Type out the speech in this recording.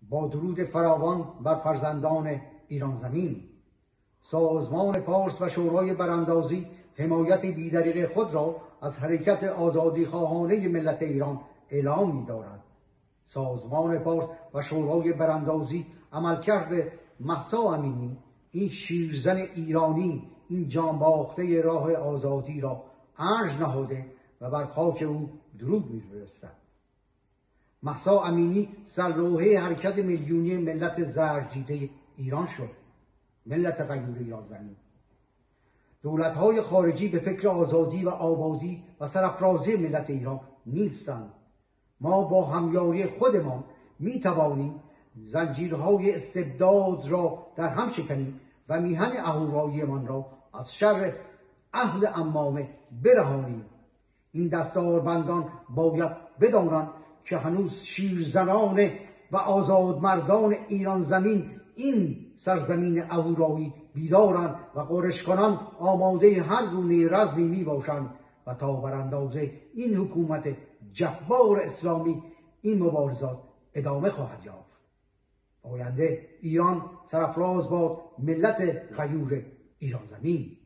با درود فراوان بر فرزندان ایران زمین. سازمان پارس و شورای براندازی حمایت بی‌دریغ خود را از حرکت آزادی خواهانه ملت ایران اعلام می‌دارد. سازمان پارس و شورای براندازی عملکرد مهسا امینی، این شیرزن ایرانی، این جانباخته راه آزادی را ارج نهاده و بر خاک او درود می‌فرستد. مهسا امینی سرلوحه حرکت میلیونی ملت زرجیده ایران شد، ملت غیور ایران زمین. دولت‌های خارجی به فکر آزادی و آبادی و سرافرازی ملت ایران نیستند. ما با همیاری خودمان می‌توانیم زنجیرهای استبداد را در هم شکنیم و میهن اهوراییمان را از شر عهد عمامه برهانیم. این دستاربندان باید بدانند که هنوز شیرزنان و آزادمردان ایران زمین این سرزمین اهورایی بیدارند و قرشکنان آماده هر گونه رزمی می باشند و تا براندازه این حکومت جبار اسلامی این مبارزات ادامه خواهد یافت. آینده ایران سرافراز باد ملت غیور ایران زمین.